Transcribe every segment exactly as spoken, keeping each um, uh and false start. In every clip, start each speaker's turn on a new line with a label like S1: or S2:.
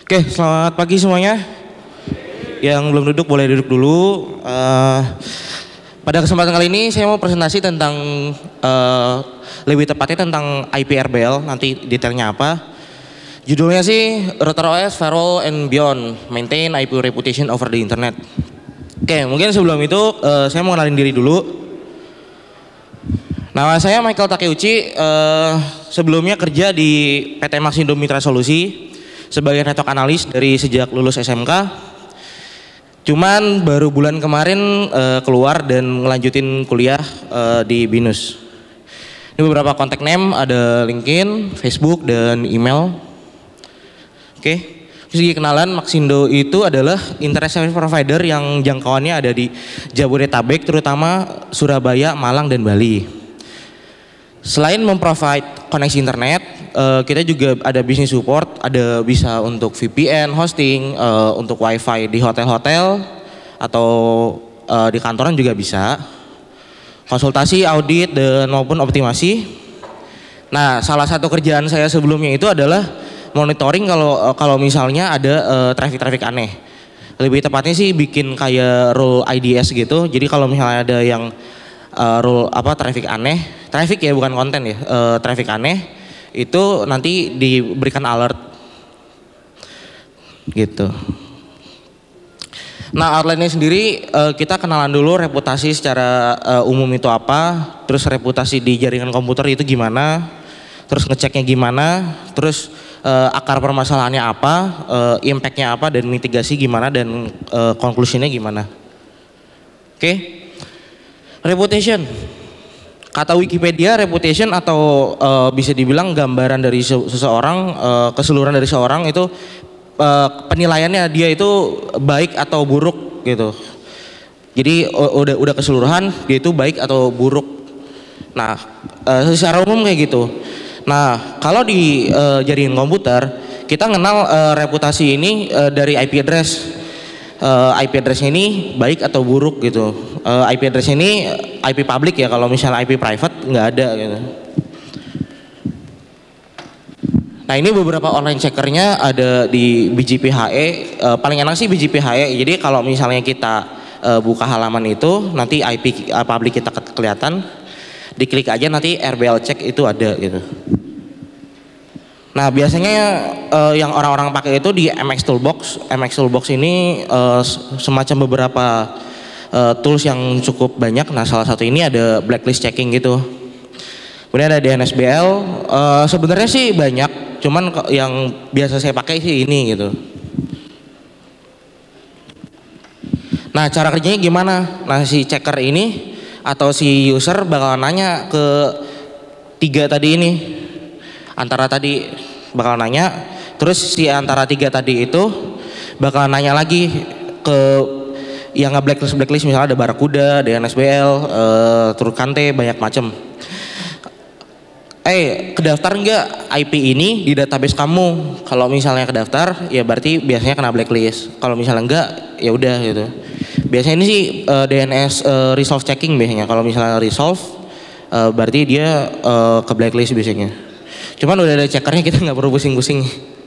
S1: Oke, selamat pagi semuanya. Yang belum duduk boleh duduk dulu. Uh, pada kesempatan kali ini saya mau presentasi tentang uh, lebih tepatnya tentang I P R B L. Nanti detailnya apa? Judulnya sih RouterOS, Firewall and Beyond, Maintain I P Reputation over the Internet. Oke, mungkin sebelum itu uh, saya mau kenalin diri dulu. Nama saya Michael Takeuchi. Uh, sebelumnya kerja di P T Maxindo Mitra Solusi sebagai network analis dari sejak lulus S M K. Cuman baru bulan kemarin uh, keluar dan ngelanjutin kuliah uh, di BINUS. Ini beberapa kontak name, ada LinkedIn, Facebook, dan email. Oke, segi kenalan, Maxindo itu adalah internet service provider yang jangkauannya ada di Jabodetabek, terutama Surabaya, Malang, dan Bali. Selain memprovide koneksi internet, uh, kita juga ada bisnis support, ada bisa untuk V P N, hosting, uh, untuk wifi di hotel-hotel atau uh, di kantoran juga bisa. Konsultasi, audit, dan maupun optimasi. Nah, salah satu kerjaan saya sebelumnya itu adalah monitoring kalau uh, kalau misalnya ada uh, traffic-traffic aneh. Lebih tepatnya sih bikin kayak rule I D S gitu. Jadi kalau misalnya ada yang uh, rule apa traffic aneh, traffic ya bukan konten ya, uh, traffic aneh itu nanti diberikan alert gitu. Nah, outline-nya sendiri uh, kita kenalan dulu reputasi secara uh, umum itu apa, terus reputasi di jaringan komputer itu gimana, terus ngeceknya gimana, terus uh, akar permasalahannya apa, uh, impact-nya apa, dan mitigasi gimana, dan uh, conclusion-nya gimana. Oke, okay. Reputation. Kata Wikipedia, reputation atau uh, bisa dibilang gambaran dari seseorang, uh, keseluruhan dari seseorang itu uh, penilaiannya dia itu baik atau buruk gitu. Jadi uh, udah udah keseluruhan dia itu baik atau buruk. Nah, uh, secara umum kayak gitu. Nah, kalau di uh, jaringan komputer kita kenal uh, reputasi ini uh, dari I P address. Uh, I P address ini baik atau buruk gitu. Uh, I P address ini I P public ya, kalau misalnya I P private nggak ada gitu. Nah, ini beberapa online checkernya ada di B G P H E. Uh, paling enak sih B G P H E. Jadi kalau misalnya kita uh, buka halaman itu nanti I P uh, public kita kelihatan. Diklik aja nanti R B L check itu ada gitu. Nah, biasanya uh, yang orang-orang pakai itu di M X Toolbox. M X Toolbox ini uh, semacam beberapa uh, tools yang cukup banyak. Nah, salah satu ini ada blacklist checking gitu. Kemudian ada D N S B L. Uh, sebenarnya sih banyak, cuman yang biasa saya pakai sih ini gitu. Nah, cara kerjanya gimana? Nah, si checker ini atau si user bakal nanya ke tiga tadi ini. Antara tadi bakal nanya, terus si antara tiga tadi itu bakal nanya lagi ke yang nggak blacklist blacklist, misalnya ada Barakuda, D N S B L, uh, Turkante, banyak macam. Eh, kedaftar nggak I P ini di database kamu? Kalau misalnya kedaftar, ya berarti biasanya kena blacklist. Kalau misalnya enggak, ya udah gitu. Biasanya ini sih uh, D N S uh, resolve checking biasanya. Kalau misalnya resolve, uh, berarti dia uh, ke blacklist biasanya. Cuman udah ada checkernya, kita nggak perlu pusing-pusing.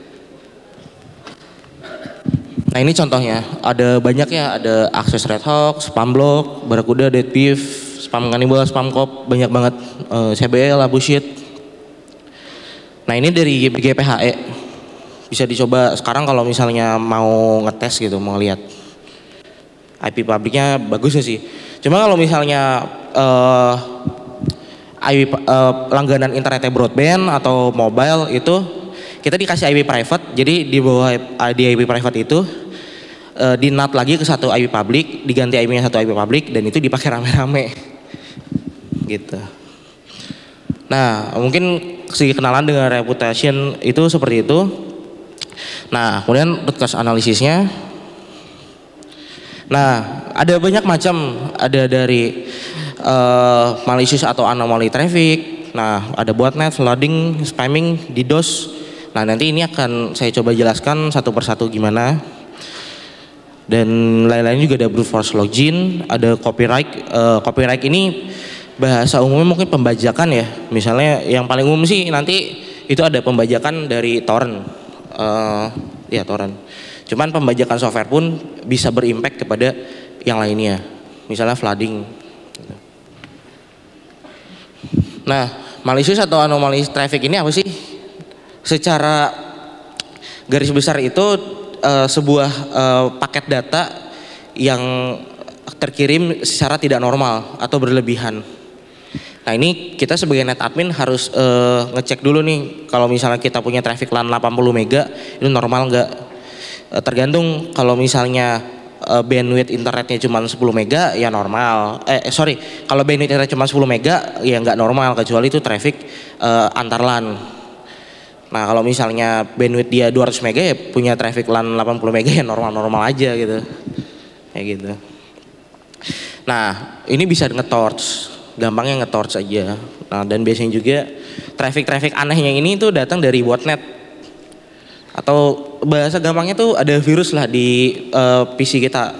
S1: Nah, ini contohnya, ada banyak ya, ada akses red hawk, spam block, Barakuda, deadbeef, spam cannibal, spam cop, banyak banget, uh, C B L, bullshit. Nah, ini dari B G P H E, bisa dicoba sekarang kalau misalnya mau ngetes gitu, mau lihat. I P publiknya bagus ya sih. Cuma kalau misalnya uh, I P uh, langganan internetnya broadband atau mobile itu kita dikasih I P private, jadi di bawah di I P private itu uh, di nat lagi ke satu I P public, diganti I P-nya satu I P public, dan itu dipakai rame-rame gitu. Nah, mungkin segi kenalan dengan reputation itu seperti itu. Nah, kemudian root cause analisisnya. Nah, ada banyak macam, ada dari uh, malicious atau anomaly traffic. Nah, ada botnet, flooding, spamming, DDoS. Nah, nanti ini akan saya coba jelaskan satu persatu gimana. Dan lain-lain juga ada brute force login, ada copyright. Uh, copyright ini bahasa umumnya mungkin pembajakan ya. Misalnya yang paling umum sih nanti itu ada pembajakan dari torrent. Uh, ya torrent. Cuman pembajakan software pun bisa berimpact kepada yang lainnya, misalnya flooding. Nah, malicious atau anomali traffic ini apa sih? Secara garis besar itu uh, sebuah uh, paket data yang terkirim secara tidak normal atau berlebihan. Nah, ini kita sebagai net admin harus uh, ngecek dulu nih, kalau misalnya kita punya traffic LAN delapan puluh mega itu normal nggak? Uh, tergantung, kalau misalnya uh, bandwidth internetnya cuma sepuluh mega ya normal. Eh, eh sorry, kalau bandwidth internet cuma sepuluh mega ya nggak normal, kecuali itu traffic uh, antar LAN. Nah, kalau misalnya bandwidth dia dua ratus mega ya punya traffic LAN delapan puluh mega ya normal-normal aja gitu. Kayak gitu. Nah, ini bisa nge-torch. Gampangnya nge-torch aja. Nah, dan biasanya juga traffic-traffic anehnya ini tuh datang dari botnet. Atau bahasa gampangnya tuh ada virus lah di uh, P C kita.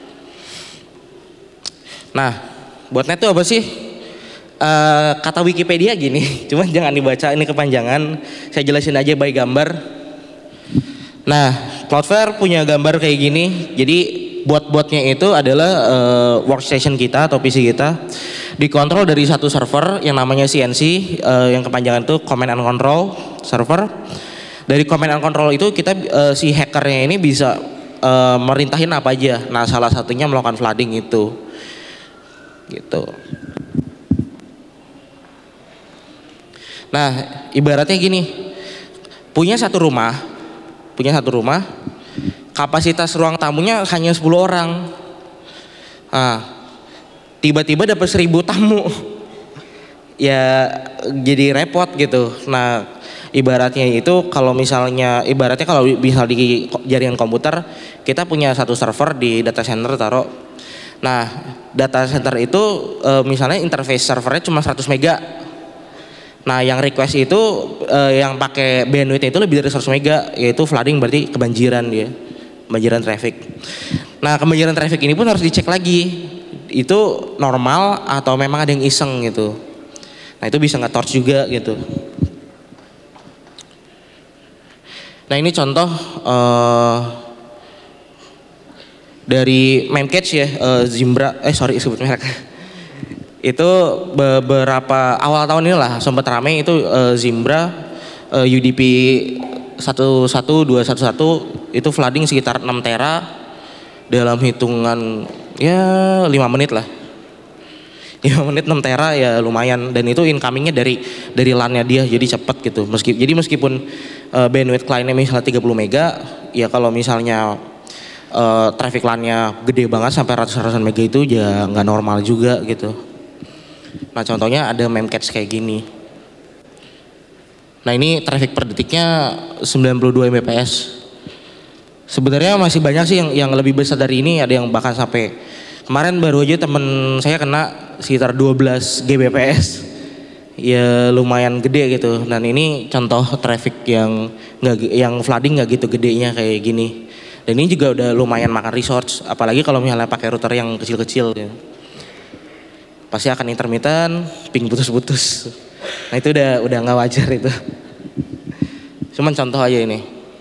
S1: Nah, botnet itu apa sih? Uh, kata Wikipedia gini, cuman jangan dibaca, ini kepanjangan. Saya jelasin aja by gambar. Nah, Cloudflare punya gambar kayak gini. Jadi bot-botnya itu adalah uh, workstation kita atau P C kita, dikontrol dari satu server yang namanya C N C, uh, yang kepanjangan itu Command and Control Server. Dari Command and Control itu kita uh, si hackernya ini bisa uh, merintahin apa aja. Nah, salah satunya melakukan flooding itu, gitu. Nah, ibaratnya gini, punya satu rumah, punya satu rumah, kapasitas ruang tamunya hanya sepuluh orang. Nah, tiba-tiba dapat seribu tamu, ya jadi repot gitu. Nah, ibaratnya itu kalau misalnya, ibaratnya kalau bisa di jaringan komputer, kita punya satu server di data center taruh. Nah, data center itu e, misalnya interface servernya cuma seratus mega. Nah, yang request itu e, yang pakai bandwidth itu lebih dari seratus mega, yaitu flooding, berarti kebanjiran dia. Kebanjiran traffic. Nah, kebanjiran traffic ini pun harus dicek lagi, itu normal atau memang ada yang iseng gitu. Nah, itu bisa nge-torch juga gitu. Nah, ini contoh uh, dari Memcache ya, uh, Zimbra, eh sorry sebut merek. Itu beberapa awal tahun ini lah sempat ramai itu uh, Zimbra uh, U D P satu satu dua satu satu itu flooding sekitar enam tera dalam hitungan ya lima menit lah. lima menit enam tera ya lumayan, dan itu incomingnya dari dari LAN-nya dia, jadi cepet gitu. Meski, jadi meskipun uh, bandwidth client-nya misalnya tiga puluh mega, ya kalau misalnya uh, traffic LAN-nya gede banget sampai ratus-ratusan mega itu ya nggak normal juga gitu. Nah, contohnya ada Memcache kayak gini. Nah, ini traffic per detiknya sembilan puluh dua megabit per second. Sebenarnya masih banyak sih yang yang lebih besar dari ini, ada yang bahkan sampai kemarin baru aja temen saya kena sekitar dua belas gigabit per second. Ya lumayan gede gitu. Dan ini contoh traffic yang nggak, yang flooding nggak gitu gedenya kayak gini. Dan ini juga udah lumayan makan resource, apalagi kalau misalnya pakai router yang kecil-kecil gitu. Pasti akan intermittent, ping putus-putus. Nah, itu udah udah nggak wajar itu. Cuman contoh aja ini.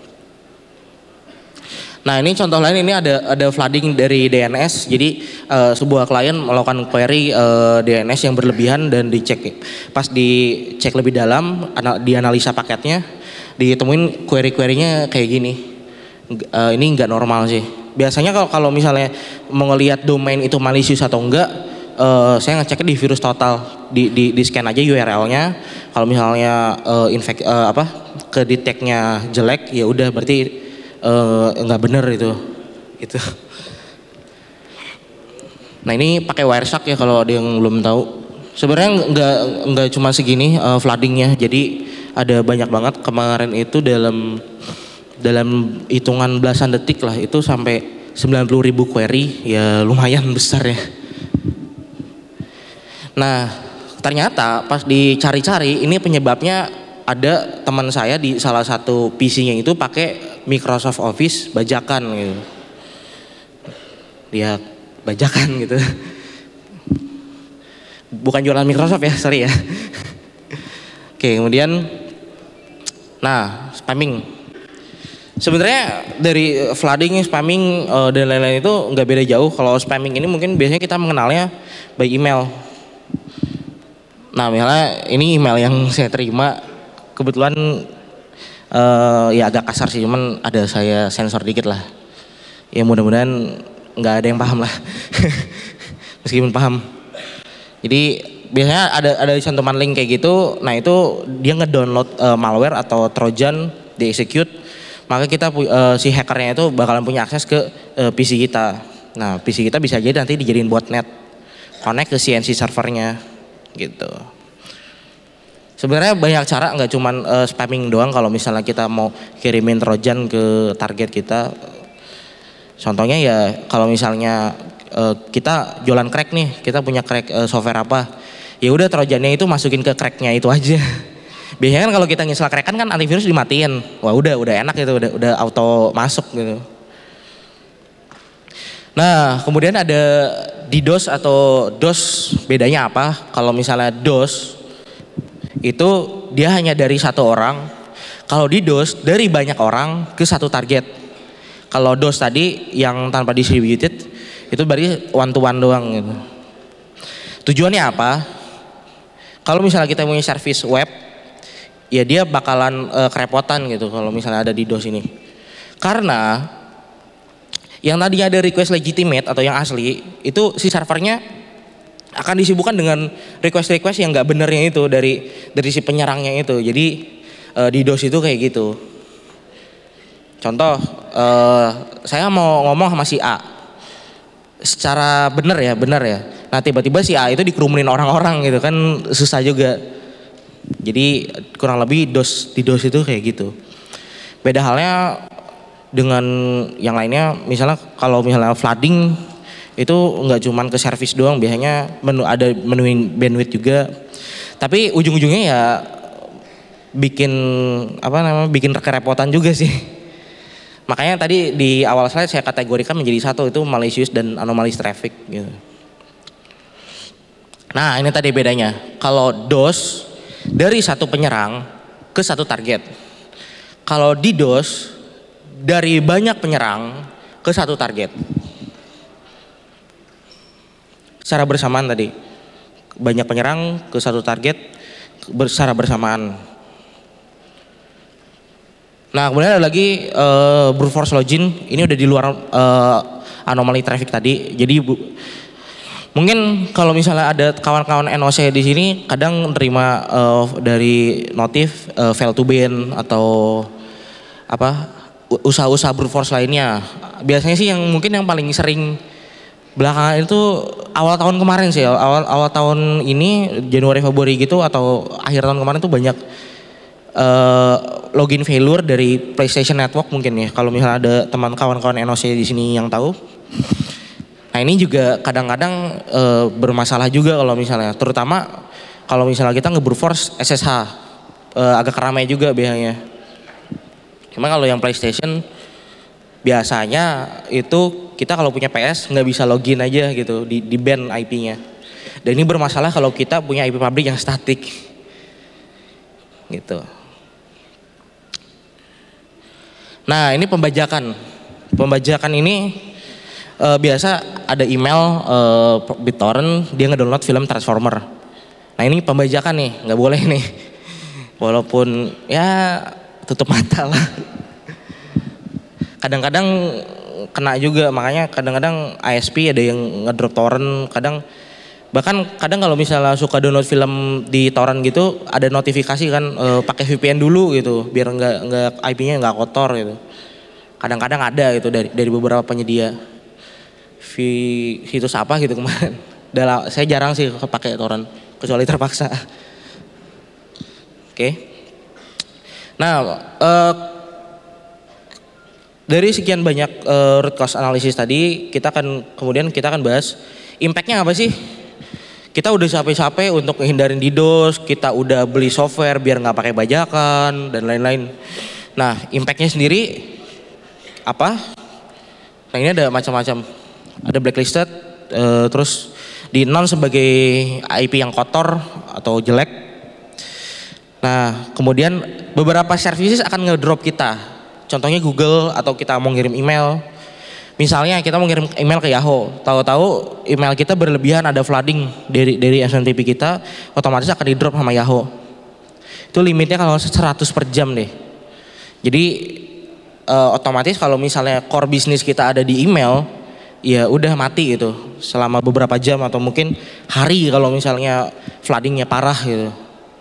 S1: Nah, ini contoh lain, ini ada ada flooding dari D N S. Jadi uh, sebuah klien melakukan query uh, D N S yang berlebihan dan dicek. Pas dicek lebih dalam, dianalisa paketnya, ditemuin query-querynya kayak gini. Uh, ini nggak normal sih. Biasanya kalau kalau misalnya mau ngelihat domain itu malicious atau enggak, Uh, saya ngeceknya di virus total, di, di, di scan aja U R L-nya. Kalau misalnya uh, infect uh, apa ke detect-nya jelek, ya udah berarti uh, nggak bener itu. Itu. Nah, ini pakai Wireshark ya kalau ada yang belum tahu. Sebenarnya nggak nggak cuma segini uh, floodingnya, jadi ada banyak banget. Kemarin itu dalam dalam hitungan belasan detik lah itu sampai sembilan puluh ribu query, ya lumayan besar ya. Nah, ternyata pas dicari-cari ini penyebabnya ada teman saya di salah satu P C-nya itu pakai Microsoft Office bajakan gitu. Dia bajakan gitu. Bukan jualan Microsoft ya, sorry ya. Oke, kemudian nah, spamming. Sebenarnya dari flooding, spamming uh, dan lain-lain itu nggak beda jauh. Kalau spamming ini mungkin biasanya kita mengenalnya by email. Nah, misalnya ini email yang saya terima kebetulan uh, ya agak kasar sih, cuman ada saya sensor dikit lah. Ya mudah-mudahan nggak ada yang paham lah, meskipun paham. Jadi biasanya ada ada cantuman link kayak gitu. Nah itu dia ngedownload uh, malware atau trojan, di execute. Maka kita uh, si hackernya itu bakalan punya akses ke uh, P C kita. Nah P C kita bisa jadi nanti dijadiin botnet, connect ke C N C servernya gitu. Sebenarnya banyak cara, nggak cuman uh, spamming doang. Kalau misalnya kita mau kirimin trojan ke target kita, contohnya ya kalau misalnya uh, kita jualan crack nih, kita punya crack uh, software apa, ya udah trojannya itu masukin ke cracknya itu aja. Biasanya kan kalau kita nginstal crack kan, kan antivirus dimatiin. Wah udah udah enak gitu, udah udah auto masuk gitu. Nah kemudian ada DDoS atau DOS, bedanya apa? Kalau misalnya DOS itu dia hanya dari satu orang. Kalau DDoS dari banyak orang ke satu target. Kalau DOS tadi yang tanpa distributed itu berarti one to one doang gitu. Tujuannya apa? Kalau misalnya kita punya service web, ya dia bakalan uh, kerepotan gitu kalau misalnya ada DDoS ini. Karena yang tadinya ada request legitimate atau yang asli, itu si servernya akan disibukkan dengan request-request yang nggak benernya itu dari dari si penyerangnya itu. Jadi uh, DDoS itu kayak gitu. Contoh, uh, saya mau ngomong sama si A, secara bener ya, bener ya. Nah tiba-tiba si A itu dikerumunin orang-orang gitu kan, susah juga. Jadi kurang lebih DOS, DDoS itu kayak gitu. Beda halnya dengan yang lainnya, misalnya kalau misalnya flooding itu nggak cuman ke service doang, biasanya menu, ada menuin bandwidth juga. Tapi ujung-ujungnya ya bikin apa namanya, bikin kerepotan juga sih. Makanya tadi di awal slide saya kategorikan menjadi satu, itu malicious dan anomalous traffic gitu. Nah ini tadi bedanya. Kalau DOS dari satu penyerang ke satu target. Kalau DDoS dari banyak penyerang ke satu target. Secara bersamaan tadi. Banyak penyerang ke satu target secara bersamaan. Nah kemudian ada lagi uh, brute force login. Ini udah di luar uh, anomaly traffic tadi. Jadi bu, mungkin kalau misalnya ada kawan-kawan N O C di sini kadang terima uh, dari notif uh, fail to ban atau apa usaha-usaha brute force lainnya. Biasanya sih yang mungkin yang paling sering belakangan itu awal tahun kemarin sih, awal awal tahun ini Januari Februari gitu atau akhir tahun kemarin tuh banyak uh, login failure dari PlayStation Network mungkin ya. Kalau misalnya ada teman kawan-kawan N O C di sini yang tahu. Nah ini juga kadang-kadang e, bermasalah juga kalau misalnya, terutama kalau misalnya kita nge-brute force S S H, e, agak ramai juga biasanya. Cuma kalau yang PlayStation biasanya itu kita kalau punya P S nggak bisa login aja gitu, di, di ban I P-nya. Dan ini bermasalah kalau kita punya I P pabrik yang statik, gitu. Nah ini pembajakan, pembajakan ini Uh, biasa ada email uh, BitTorrent, dia ngedownload film Transformer. Nah ini pembajakan nih, nggak boleh nih. Walaupun ya tutup mata lah. Kadang-kadang kena juga, makanya kadang-kadang I S P ada yang ngedrop torrent. Kadang bahkan kadang kalau misalnya suka download film di torrent gitu, ada notifikasi kan uh, pakai V P N dulu gitu, biar nggak nggak I P-nya nggak kotor gitu. Kadang-kadang ada gitu dari dari beberapa penyedia. Vi, situs apa gitu kemarin. Dalam, saya jarang sih pakai torrent kecuali terpaksa. Oke. Okay. Nah, uh, dari sekian banyak uh, root cause analysis tadi, kita akan kemudian kita akan bahas impact-nya apa sih? Kita udah capek-capek untuk menghindarin DDoS, kita udah beli software biar nggak pakai bajakan dan lain-lain. Nah, impact-nya sendiri apa? Nah, ini ada macam-macam. Ada blacklisted, uh, terus di non sebagai I P yang kotor atau jelek. Nah kemudian beberapa services akan ngedrop kita. contohnya Google atau kita mau ngirim email. Misalnya kita mau ngirim email ke Yahoo, tahu-tahu email kita berlebihan ada flooding dari dari S M T P kita, otomatis akan di drop sama Yahoo. Itu limitnya kalau seratus per jam deh. Jadi uh, otomatis kalau misalnya core bisnis kita ada di email, ya udah mati gitu selama beberapa jam atau mungkin hari kalau misalnya floodingnya parah gitu.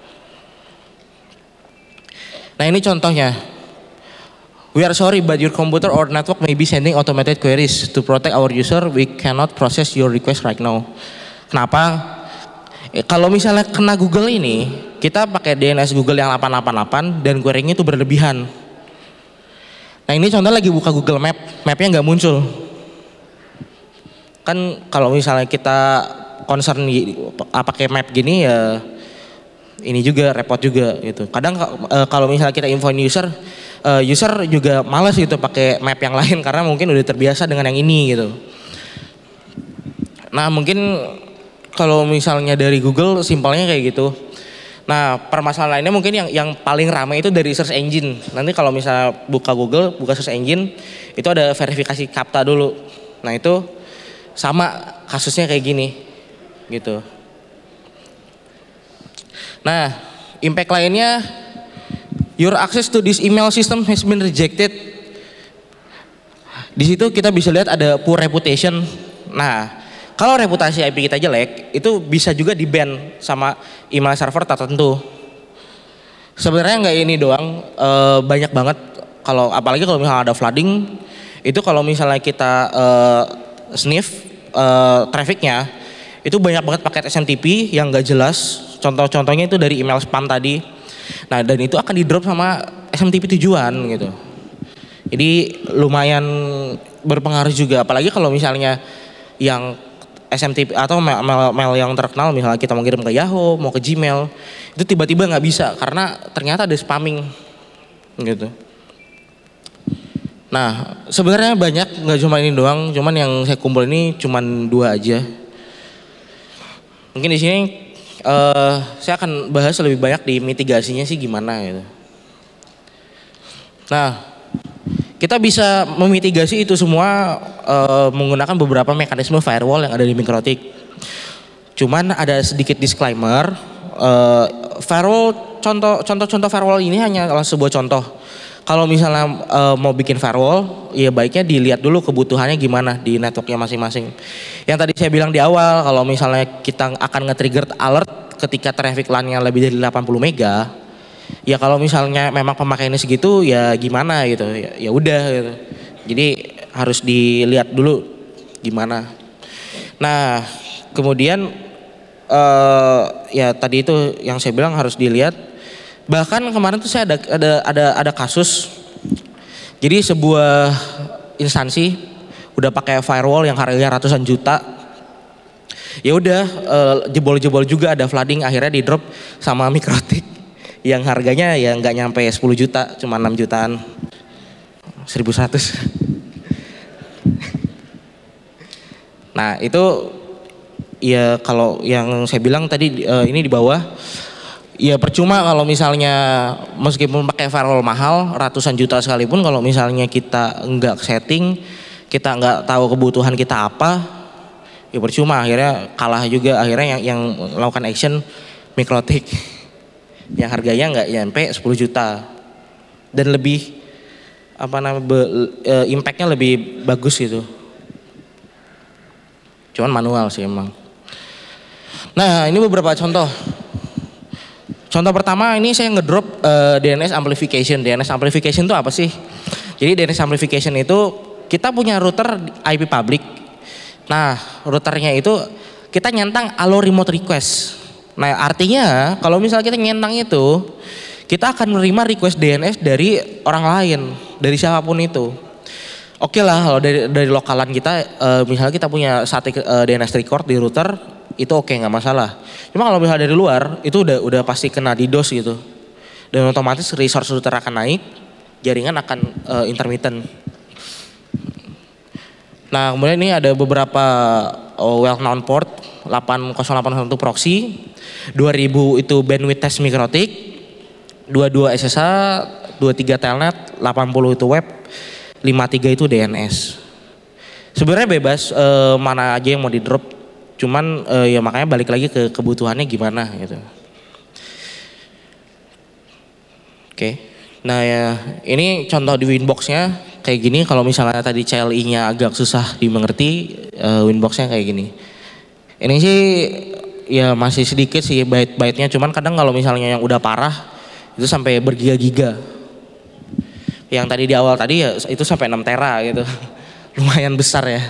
S1: Nah ini contohnya. We are sorry but your computer or network may be sending automated queries to protect our user. We cannot process your request right now. Kenapa? Eh, kalau misalnya kena Google ini, kita pakai D N S Google yang delapan delapan delapan dan querying itu berlebihan. Nah ini contoh lagi buka Google Map, mapnya nggak muncul. Kan kalau misalnya kita concern pakai map gini ya ini juga repot juga gitu. Kadang uh, kalau misalnya kita infoin user, uh, user juga malas gitu pakai map yang lain karena mungkin udah terbiasa dengan yang ini gitu. Nah mungkin kalau misalnya dari Google simpelnya kayak gitu. Nah permasalahan lainnya mungkin yang yang paling ramai itu dari search engine. Nanti kalau misalnya buka Google, buka search engine itu ada verifikasi CAPTCHA dulu. Nah itu sama kasusnya kayak gini gitu. Nah, impact lainnya, your access to this email system has been rejected. Di situ kita bisa lihat ada poor reputation. Nah, kalau reputasi I P kita jelek, itu bisa juga di-ban sama email server tertentu. Sebenarnya nggak ini doang, e, banyak banget. Kalau apalagi kalau misalnya ada flooding, itu kalau misalnya kita e, sniff e, trafficnya, itu banyak banget paket S M T P yang nggak jelas. Contoh-contohnya itu dari email spam tadi. Nah dan itu akan di drop sama S M T P tujuan gitu. Jadi lumayan berpengaruh juga. Apalagi kalau misalnya yang S M T P atau mail, mail, mail yang terkenal, misalnya kita mau kirim ke Yahoo, mau ke Gmail, itu tiba-tiba nggak bisa karena ternyata ada spamming gitu. Nah sebenarnya banyak, nggak cuma ini doang. Cuman yang saya kumpul ini cuman dua aja. Mungkin di sini Uh, saya akan bahas lebih banyak di mitigasinya sih gimana gitu. Nah, kita bisa memitigasi itu semua uh, menggunakan beberapa mekanisme firewall yang ada di MikroTik. Cuman ada sedikit disclaimer, uh, firewall contoh contoh-contoh firewall ini hanya sebuah contoh. Kalau misalnya uh, mau bikin firewall, ya baiknya dilihat dulu kebutuhannya gimana di networknya masing-masing. Yang tadi saya bilang di awal, kalau misalnya kita akan nge-trigger alert ketika traffic LAN-nya lebih dari delapan puluh mega, ya kalau misalnya memang pemakaiannya segitu, ya gimana gitu, ya, ya udah gitu. Jadi harus dilihat dulu gimana. Nah, kemudian uh, ya tadi itu yang saya bilang harus dilihat. Bahkan kemarin tuh saya ada ada ada ada kasus. Jadi sebuah instansi udah pakai firewall yang harganya ratusan juta. Ya udah uh, jebol-jebol juga ada flooding, akhirnya di drop sama MikroTik yang harganya ya nggak nyampe sepuluh juta, cuma enam jutaan. seribu seratus. Nah, itu ya kalau yang saya bilang tadi uh, ini di bawah. Ya percuma kalau misalnya meskipun pakai firewall mahal ratusan juta sekalipun, kalau misalnya kita enggak setting, kita enggak tahu kebutuhan kita apa, ya percuma, akhirnya kalah juga. Akhirnya yang, yang melakukan action MikroTik yang harganya enggak nyampe sepuluh juta dan lebih apa namanya be, e, impactnya lebih bagus gitu. Cuman manual sih emang. Nah ini beberapa contoh. Contoh pertama ini saya ngedrop uh, D N S amplification. D N S amplification itu apa sih? Jadi D N S amplification itu kita punya router I P public. Nah routernya itu kita nyentang allow remote request. Nah artinya kalau misalnya kita nyentang itu, kita akan menerima request D N S dari orang lain, dari siapapun itu. Oke lah kalau dari, dari lokalan kita, uh, misalnya kita punya static uh, D N S record di router, itu oke nggak masalah. Cuma kalau misalnya dari luar itu udah udah pasti kena DDoS gitu. Dan otomatis resource router akan naik, jaringan akan uh, intermittent. Nah kemudian ini ada beberapa uh, well known port, delapan nol delapan satu proxy, dua ribu itu bandwidth test MikroTik, dua puluh dua S S H, dua puluh tiga telnet, delapan puluh itu web, lima puluh tiga itu D N S. Sebenarnya bebas eh, mana aja yang mau di drop, cuman eh, ya makanya balik lagi ke kebutuhannya gimana gitu. Oke, nah ya ini contoh di Winbox-nya kayak gini. Kalau misalnya tadi C L I-nya agak susah dimengerti, eh, Winbox-nya kayak gini. Ini sih ya masih sedikit sih byte-byte-nya, cuman kadang kalau misalnya yang udah parah itu sampai bergiga-giga. Yang tadi di awal tadi ya itu sampai enam tera gitu. Lumayan besar ya.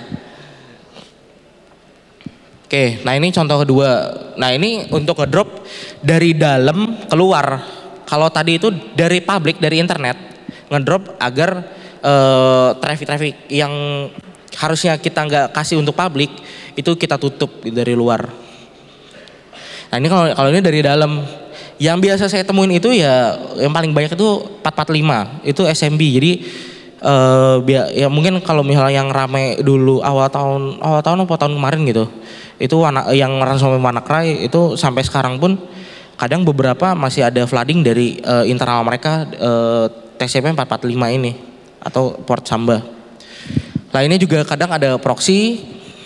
S1: Oke, nah ini contoh kedua. Nah ini untuk ngedrop dari dalam keluar. Kalau tadi itu dari publik, dari internet, ngedrop agar uh, traffic-traffic yang harusnya kita nggak kasih untuk publik itu kita tutup dari luar. Nah ini kalau kalau ini dari dalam, yang biasa saya temuin itu ya yang paling banyak itu empat empat lima itu S M B. Jadi uh, ya mungkin kalau misalnya yang rame dulu awal tahun awal tahun atau tahun kemarin gitu, itu yang ransomware WannaCry itu sampai sekarang pun kadang beberapa masih ada flooding dari uh, internal mereka uh, T C P empat empat lima ini atau port Samba. Nah ini juga kadang ada proxy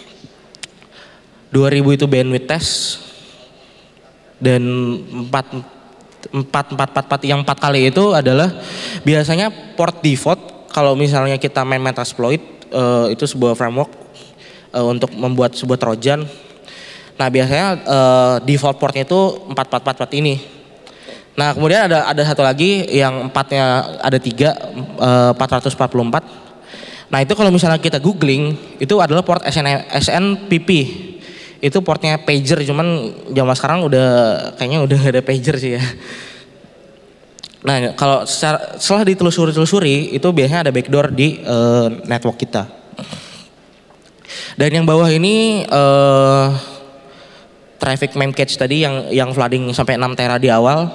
S1: dua ribu itu bandwidth test dan empat empat empat empat yang empat kali itu adalah biasanya port default. Kalau misalnya kita main Metasploit uh, itu sebuah framework uh, untuk membuat sebuah trojan. Nah biasanya uh, default portnya itu empat empat empat empat ini. Nah kemudian ada ada satu lagi yang empatnya ada tiga, uh, empat empat empat empat. Nah itu kalau misalnya kita googling itu adalah port S N P P. Itu portnya pager, cuman zaman sekarang udah kayaknya udah gak ada pager sih ya. Nah kalau secara, setelah ditelusuri-telusuri itu biasanya ada backdoor di uh, network kita. Dan yang bawah ini uh, traffic memcache tadi yang yang flooding sampai enam tera di awal.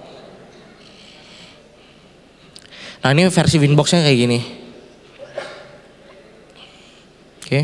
S1: Nah ini versi Winbox-nya kayak gini. Oke.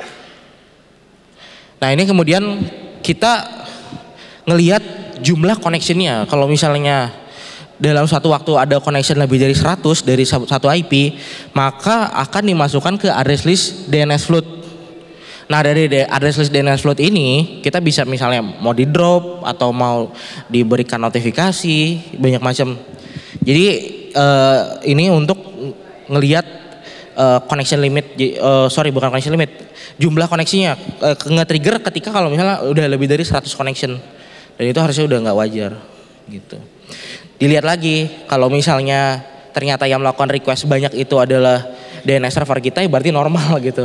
S1: Nah ini kemudian kita ngelihat jumlah connection-nya. Kalau misalnya dalam satu waktu ada connection lebih dari seratus dari satu I P, maka akan dimasukkan ke address list D N S flood. Nah dari address list D N S flood ini kita bisa misalnya mau di drop atau mau diberikan notifikasi banyak macam. Jadi uh, ini untuk ngelihat uh, connection limit, uh, sorry bukan connection limit, jumlah koneksinya uh, nge-trigger ketika kalau misalnya udah lebih dari seratus connection, dan itu harusnya udah nggak wajar gitu. Dilihat lagi kalau misalnya ternyata yang melakukan request banyak itu adalah D N S server kita, ya berarti normal gitu.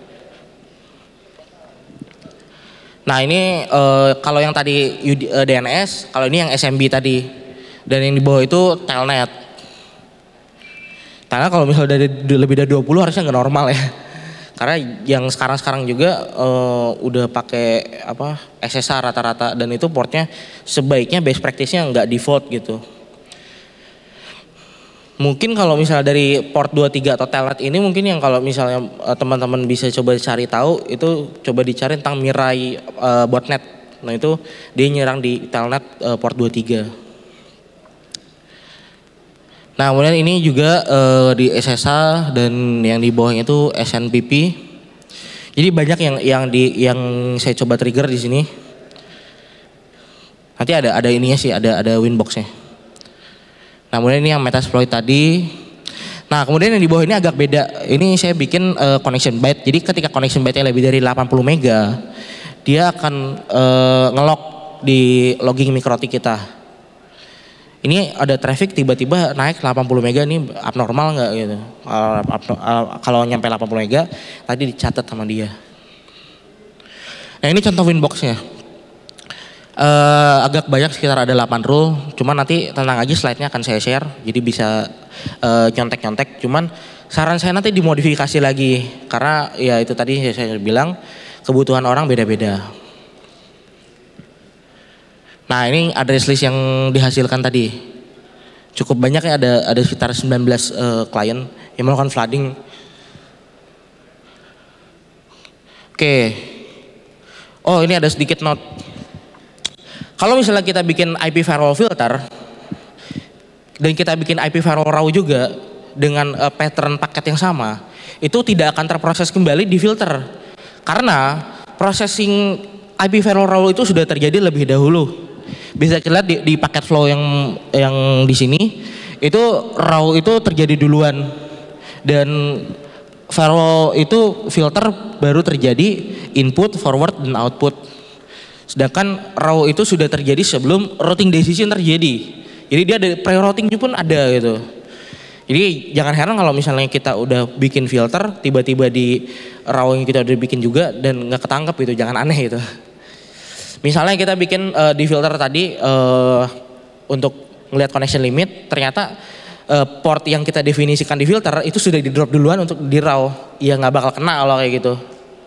S1: Nah ini uh, kalau yang tadi uh, D N S, kalau ini yang S M B tadi, dan yang di bawah itu telnet. Karena kalau misalnya dari lebih dari dua puluh harusnya nggak normal ya. Karena yang sekarang-sekarang juga uh, udah pakai apa S S H rata-rata, dan itu portnya sebaiknya best practice-nya nggak default gitu. Mungkin kalau misalnya dari port dua puluh tiga atau telnet ini mungkin yang kalau misalnya uh, teman-teman bisa coba cari tahu itu coba dicari tentang Mirai uh, botnet. Nah itu dia nyerang di telnet uh, port dua puluh tiga. Nah kemudian ini juga uh, di S S H dan yang di bawahnya itu S N P P. Jadi banyak yang yang di yang saya coba trigger di sini. Nanti ada ada ininya sih, ada ada Winbox-nya. Nah kemudian ini yang Metasploit tadi. Nah kemudian yang di bawah ini agak beda. Ini saya bikin uh, connection byte. Jadi ketika connection byte-nya lebih dari delapan puluh mega, dia akan uh, nge-log di logging MikroTik kita. Ini ada traffic tiba-tiba naik delapan puluh mega, ini abnormal nggak gitu. Kalau nyampe delapan puluh mega tadi dicatat sama dia. Nah ini contoh Winbox-nya. Uh, agak banyak, sekitar ada delapan rule. Cuman nanti tenang aja, slide-nya akan saya share. Jadi bisa uh, nyontek-nyontek. Cuman saran saya nanti dimodifikasi lagi. Karena ya itu tadi saya bilang kebutuhan orang beda-beda. Nah ini address list yang dihasilkan tadi cukup banyak ya, ada ada sekitar sembilan belas uh, klien yang melakukan flooding. Oke, oh ini ada sedikit note. Kalau misalnya kita bikin I P firewall filter, dan kita bikin I P firewall raw juga dengan uh, pattern paket yang sama, itu tidak akan terproses kembali di filter karena processing I P firewall raw itu sudah terjadi lebih dahulu. Bisa kita lihat di, di paket flow yang yang di sini itu raw itu terjadi duluan dan firewall itu filter baru terjadi input, forward dan output. Sedangkan raw itu sudah terjadi sebelum routing decision terjadi. Jadi dia ada pre-routing pun ada gitu. Jadi jangan heran kalau misalnya kita udah bikin filter, tiba-tiba di raw yang kita udah bikin juga dan nggak ketangkep gitu, jangan aneh gitu. Misalnya kita bikin uh, di filter tadi uh, untuk ngelihat connection limit, ternyata uh, port yang kita definisikan di filter itu sudah di drop duluan untuk di raw, ya nggak bakal kena kalau kayak gitu.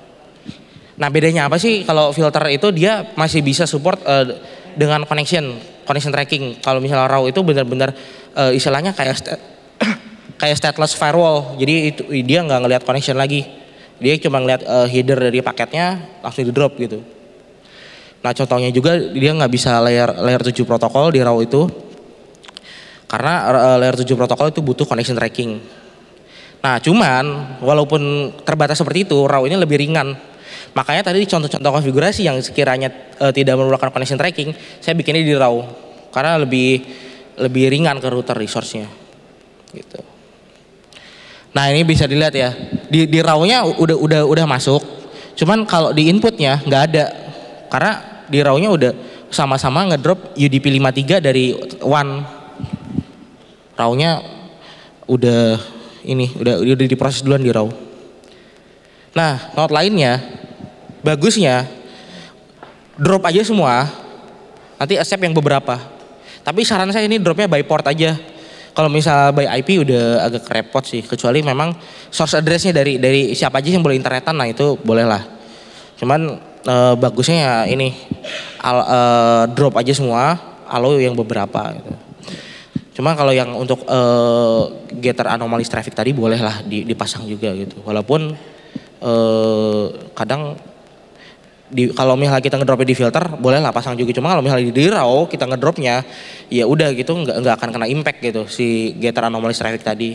S1: Nah bedanya apa sih kalau filter itu dia masih bisa support uh, dengan connection, connection tracking. Kalau misalnya raw itu benar-benar uh, istilahnya kayak kayak stateless firewall, jadi itu dia nggak ngelihat connection lagi, dia cuma ngelihat uh, header dari paketnya langsung di drop gitu. Nah contohnya juga dia nggak bisa layer layer tujuh protokol di raw itu karena uh, layer tujuh protokol itu butuh connection tracking. Nah cuman walaupun terbatas seperti itu, raw ini lebih ringan. Makanya tadi contoh-contoh konfigurasi yang sekiranya uh, tidak memerlukan connection tracking, saya bikinnya di raw karena lebih lebih ringan ke router resource-nya gitu. Nah ini bisa dilihat ya, di, di raw-nya udah udah udah masuk, cuman kalau di inputnya nggak ada, karena di raw-nya udah sama-sama ngedrop U D P lima puluh tiga dari one, raw-nya udah ini udah udah diproses duluan di raw. Nah note lainnya, bagusnya drop aja semua, nanti accept yang beberapa. Tapi saran saya ini dropnya by port aja. Kalau misal by I P udah agak repot sih, kecuali memang source address-nya dari dari siapa aja yang boleh internetan, nah itu boleh lah. Cuman e, bagusnya ya ini al, e, drop aja semua, allow yang beberapa gitu. Cuma kalau yang untuk e, getter anomalous traffic tadi boleh lah dipasang juga gitu. Walaupun e, kadang di, kalau misalnya kita ngedropnya di filter boleh lah pasang juga, cuma kalau misalnya di raw kita ngedropnya ya udah gitu nggak nggak akan kena impact gitu si getter anomalous traffic tadi.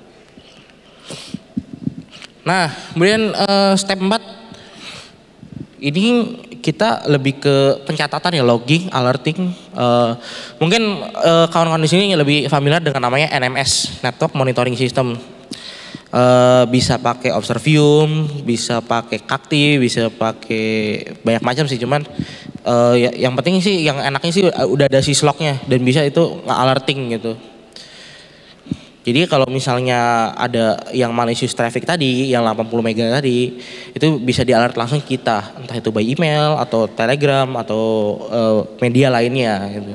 S1: Nah kemudian uh, step empat ini kita lebih ke pencatatan ya, logging, alerting. Uh, mungkin uh, kawan-kawan di sini lebih familiar dengan namanya N M S, Network Monitoring System. Uh, bisa pakai Observium, bisa pakai Kakti, bisa pakai banyak macam sih, cuman uh, ya, yang penting sih yang enaknya sih udah ada syslognya dan bisa itu nge-alerting gitu. Jadi kalau misalnya ada yang malicious traffic tadi, yang delapan puluh mega tadi, itu bisa di-alert langsung kita, entah itu by email atau telegram atau uh, media lainnya gitu.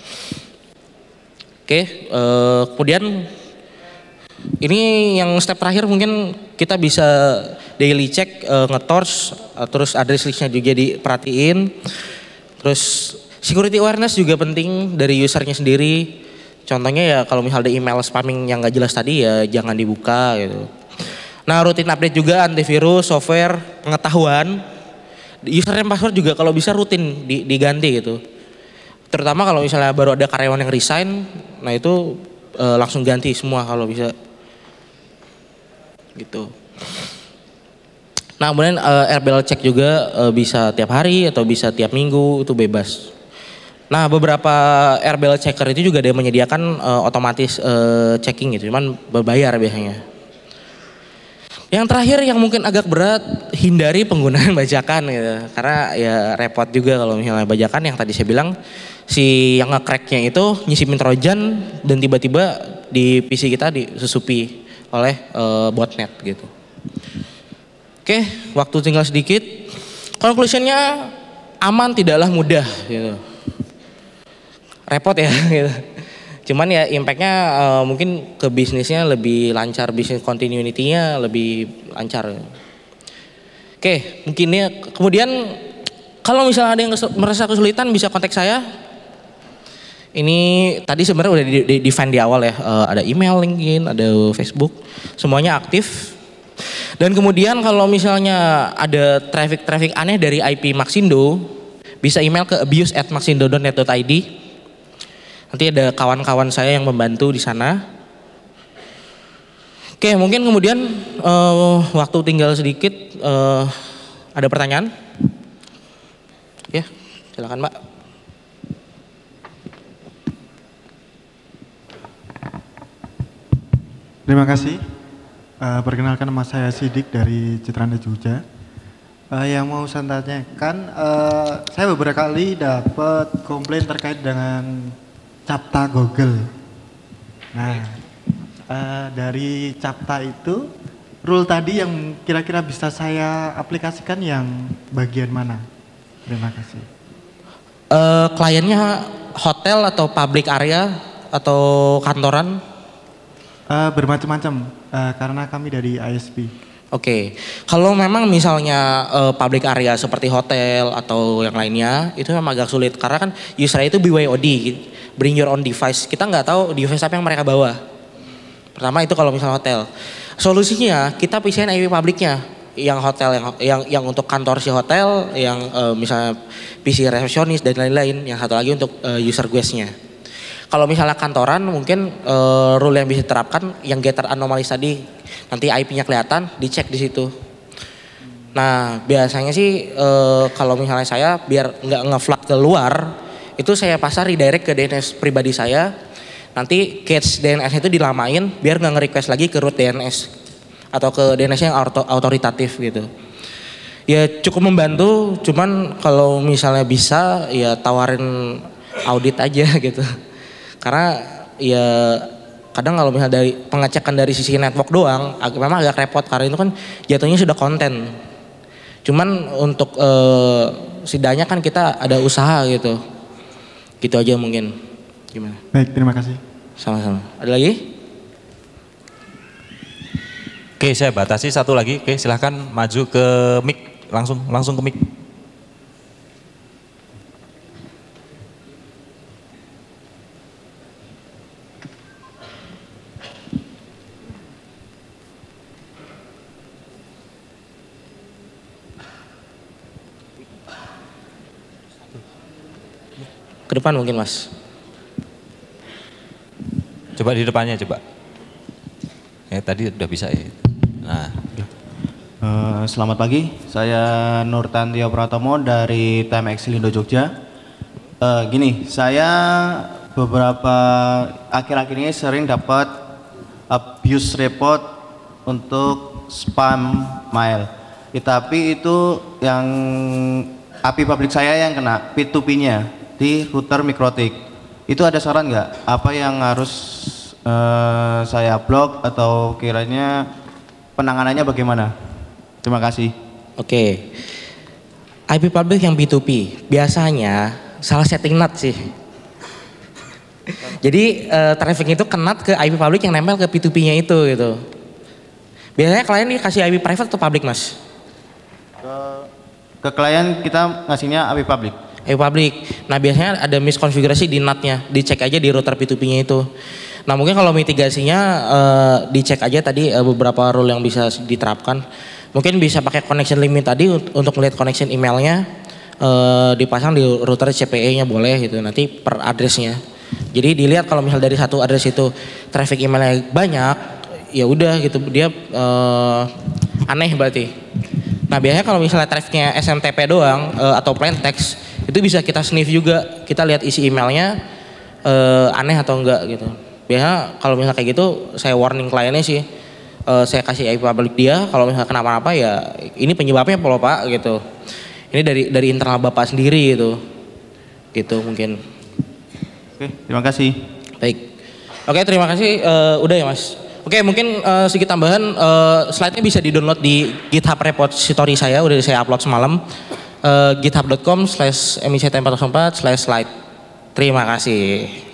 S1: Oke, uh, kemudian ini yang step terakhir mungkin kita bisa daily check, uh, nge-torch, uh, terus address listnya juga diperhatiin. Terus security awareness juga penting dari usernya sendiri. Contohnya ya kalau misalnya ada email spamming yang gak jelas tadi ya jangan dibuka gitu. Nah rutin update juga antivirus, software, pengetahuan. Username password juga kalau bisa rutin diganti gitu. Terutama kalau misalnya baru ada karyawan yang resign, nah itu uh, langsung ganti semua kalau bisa. Gitu. Nah kemudian uh, R B L check juga uh, bisa tiap hari atau bisa tiap minggu, itu bebas. Nah beberapa R B L checker itu juga ada yang menyediakan uh, otomatis uh, checking gitu, cuman berbayar biasanya. Yang terakhir yang mungkin agak berat, hindari penggunaan bajakan gitu, karena ya repot juga kalau misalnya bajakan yang tadi saya bilang si yang nge-cracknya itu nyisipin trojan dan tiba-tiba di P C kita disusupi oleh uh, botnet gitu. Oke, waktu tinggal sedikit. Conclusionnya aman tidaklah mudah gitu. Repot ya gitu. Cuman ya impactnya uh, mungkin ke bisnisnya lebih lancar, bisnis continuity-nya lebih lancar. Oke, mungkin ya. Kemudian kalau misalnya ada yang merasa kesulitan bisa kontak saya. Ini tadi sebenarnya udah di define di awal ya, uh, ada email, LinkedIn, ada Facebook, semuanya aktif. Dan kemudian kalau misalnya ada traffic-traffic aneh dari I P Maxindo, bisa email ke abuse at maxindo dot net dot I D. Nanti ada kawan-kawan saya yang membantu di sana. Oke, mungkin kemudian uh, waktu tinggal sedikit, uh, ada pertanyaan? Ya, silakan Mbak.
S2: Terima kasih. Uh, perkenalkan nama saya Sidik dari Citranda Jogja. Uh, yang mau saya tanyakan, uh, saya beberapa kali dapat komplain terkait dengan Captcha Google. Nah, uh, dari Captcha itu, rule tadi yang kira-kira bisa saya aplikasikan yang bagian mana? Terima kasih.
S1: Uh, kliennya hotel atau public area atau kantoran?
S2: Uh, bermacam-macam, uh, karena kami dari I S P.
S1: Oke, okay. Kalau memang misalnya uh, public area seperti hotel atau yang lainnya, itu memang agak sulit karena kan user itu B Y O D, bring your own device. Kita nggak tahu device apa yang mereka bawa. Pertama itu kalau misalnya hotel. Solusinya kita pisahin I P publiknya, yang hotel, yang yang yang untuk kantor si hotel, yang uh, misalnya P C resepsionis dan lain-lain. Yang satu lagi untuk uh, user guestnya. Kalau misalnya kantoran mungkin uh, rule yang bisa diterapkan yang getter anomalies tadi, nanti I P-nya kelihatan, dicek di situ. Nah biasanya sih uh, kalau misalnya saya biar nggak nge-flood ke luar, itu saya pasang redirect ke D N S pribadi saya, nanti cache D N S itu dilamain biar nggak nge-request lagi ke root D N S atau ke D N S yang auto, autoritatif gitu. Ya cukup membantu, cuman kalau misalnya bisa ya tawarin audit aja gitu. Karena ya kadang kalau misalnya dari pengecekan dari sisi network doang ag memang agak repot karena itu kan jatuhnya sudah konten. Cuman untuk eh, setidaknya kan kita ada usaha gitu. Gitu aja mungkin. Gimana?
S2: Baik, terima kasih.
S1: Sama-sama. Ada lagi?
S3: Oke, saya batasi satu lagi. Oke, silahkan maju ke mic, langsung langsung ke mic.
S1: Ke depan mungkin Mas.
S3: Coba di depannya coba. Ya tadi udah bisa ya. Nah.
S4: Uh, selamat pagi, saya Nur Tantio Pratomo dari Time X Lindo Jogja. Uh, gini, saya beberapa akhir-akhir ini sering dapat abuse report untuk spam mail. Ya, tapi itu yang A P I publik saya yang kena P dua P-nya. Di router MikroTik. Itu ada saran nggak? Apa yang harus uh, saya blok atau kiranya penanganannya bagaimana? Terima kasih.
S1: Oke. I P public yang P dua P biasanya salah setting N A T sih. Jadi uh, traffic itu kena ke I P public yang nempel ke P dua P-nya itu gitu. Biasanya klien dikasih I P private atau public Mas?
S4: Ke, ke klien kita ngasihnya I P public.
S1: I P public. Nah biasanya ada miskonfigurasi di N A T-nya, dicek aja di router P dua P-nya itu. Nah mungkin kalau mitigasinya uh, dicek aja tadi uh, beberapa rule yang bisa diterapkan. Mungkin bisa pakai connection limit tadi untuk melihat connection emailnya uh, dipasang di router C P E-nya boleh gitu. Nanti per address-nya. Jadi dilihat kalau misal dari satu address itu traffic emailnya banyak, ya udah gitu dia uh, aneh berarti. Nah biasanya kalau misalnya trafficnya S M T P doang uh, atau plain text itu bisa kita sniff juga, kita lihat isi emailnya uh, aneh atau enggak gitu. Biasanya kalau misalnya kayak gitu saya warning kliennya sih, uh, saya kasih I P public dia, kalau misalnya kenapa-napa ya ini penyebabnya apa Pak gitu. Ini dari dari internal Bapak sendiri gitu, gitu mungkin.
S4: Oke, terima kasih.
S1: Baik, oke terima kasih, uh, udah ya Mas. Oke mungkin uh, sedikit tambahan, uh, slide-nya bisa di-download di GitHub repository saya, udah saya upload semalam. Uh, github dot com slash mict empat nol empat slash slide. Terima kasih.